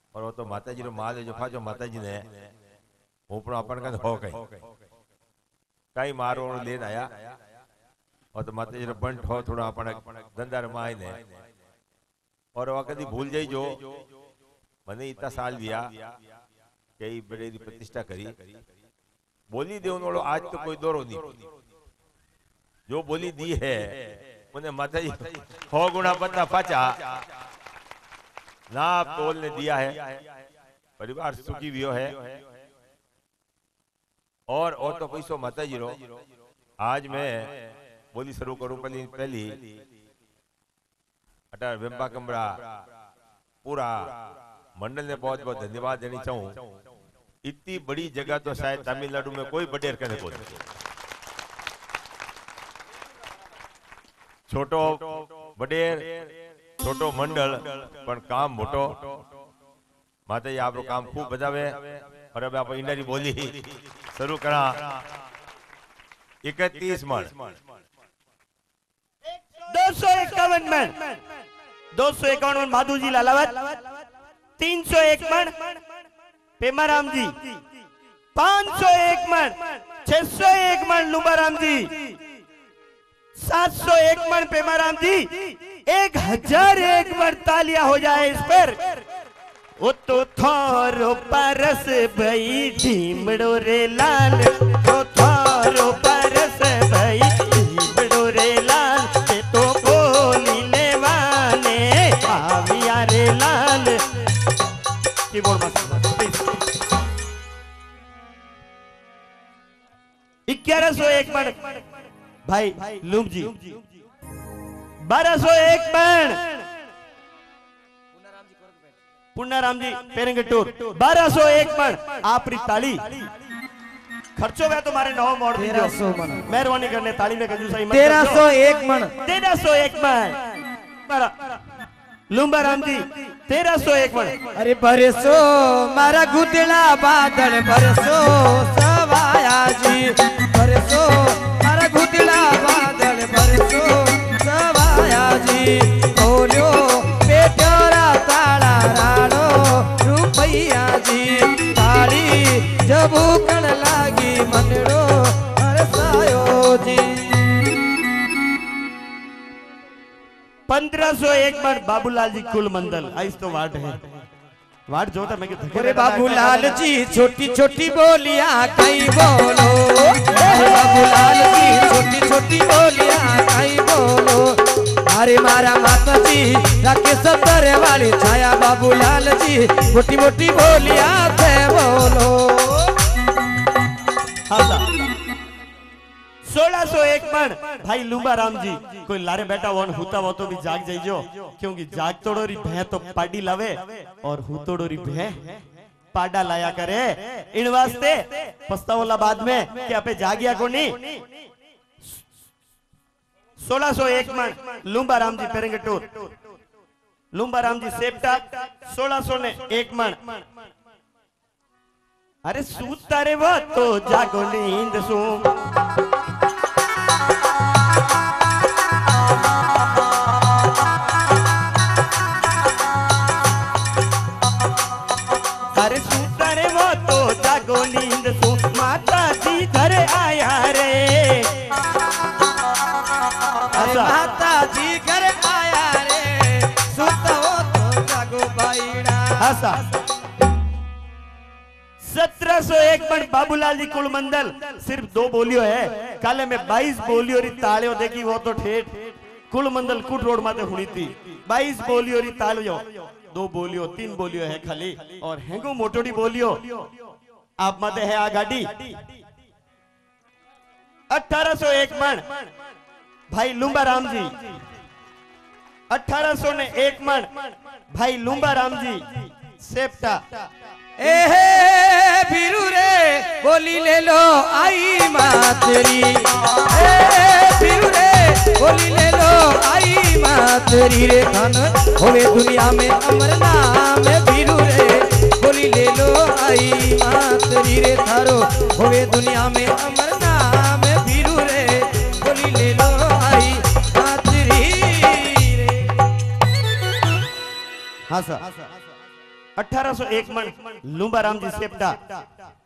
और वो तो माताजी रो माल जो खाजो माताजी ने ऊपर अपन का हो गई कई मारो लेन आया और तो माताजी रो बंट हो थोड़ा अपन धंधा रे माई ने और वो कदी भूल जाई जो मने इतना साल दिया कई बड़े री प्रतिष्ठा करी बोली दे उन्होंने आज तो कोई दौरो नहीं जो बोली दी है उन्हें माताजी 100 गुना पता पाचा ना तोल ने दिया है परिवार सुखी भी है और तो पैसो माताजी रो आज मैं बोली शुरू करूं पहली अटार वेम्बा कमरा पूरा मंडल ने बहुत बहुत धन्यवाद देनी चाहूं इतनी बड़ी जगह तो शायद तमिलनाडु में कोई बडेर करने को नहीं छोटो बडेर छोटो मंडल पर काम मोटो माता जी आप काम खूब बजावे और अब आप इंडरी बोली शुरू करा 31 मन 251 मन 251 मन माधु जी लालावत 301 मन पेमाराम जी 501 मन 601 मन लुम्बाराम जी 701 मन पेमाराम जी 1001 मन तालियां हो जाए इस पर वो तो थारो परस भई ढीमड़ो रे लाल तो थारो परस भई ढीमड़ो रे लाल ते तो बोली लेवाने आविया रे लाल कीबोर्ड मास्टर प्लीज 1101 मन भाई लूम जी 1201 मन पुन्नाराम जी पेरंगटूर 1201 मन आपरी ताली खर्चो वे तुम्हारे नौ मोड़ 1300 मन मेहरबानी करने ताली में कंजूसाई मत 1301 मन 1301 मन लुम्बाराम जी 1301 मन अरे बरसो मारा गुदला बादल बरसो सवाया जी बरसो मारा गुदला बादल बरसो सवाया जी बोलो पेटोरा ताला राणो रुपैया जी ताली जब कण लागी मनड़ो हरसायो जी 1501 मन बाबूलाल जी कुल मंडल आइस तो वार्ड है वार्ड जो था मैं अरे बाबूलाल जी छोटी छोटी बोलियां कई बोलो अरे बाबूलाल जी छोटी छोटी बोलियां कई बोलो अरे मारा माता जी राके सतर वाली छाया बाबूलाल जी मोटी मोटी बोलियां थे बोलो 1601 मन भाई लुम्बाराम जी कोई लारे बैठा वन हुता वो तो भी जाग जाइजो क्योंकि जाग तोड़ोरी भै तो पाडी लावे और हुतोड़ोरी भै पाडा लाया करे इन वास्ते पछतावला बाद में कि आपे जागिया को नहीं 1601 मन लुम्बाराम जी पेरंगटूर लुम्बाराम जी सेप्टा 1601 मन अरे सूता रे वो तो जागो नींद सू अरे सूता रे वो तो जागो नींद सू माता जी घर आया रे अरे माता जी घर आया रे सूता हो तो जागो बाईड़ा ऐसा 1701 मन बाबूलाल जी कुल मंडल सिर्फ 2 बोलियो है काले में 22 बोलियो री तालियों देखी वो तो ठेठ कुल मंडल कुट रोड माते हुई थी 22 बोलियो री तालियों 2 बोलियो 3 बोलियो है खाली और हेंगो मोटोड़ी बोलियो आप माते है आ गाड़ी 1801 मन भाई लुम्बाराम जी 1801 मन भाई लुम्बाराम जी सेप्टा एहे फिरू रे बोली ले लो आई मातरी फिरू रे बोली ले लो आई मातरी रे धन होवे दुनिया में अमर नाम फिरू रे बोली ले लो आई मातरी रे थारो होवे दुनिया में अमर नाम फिरू रे बोली ले लो आई मातरी रे हाँ सर 1801 मन लुंबाराम जी सेप्टा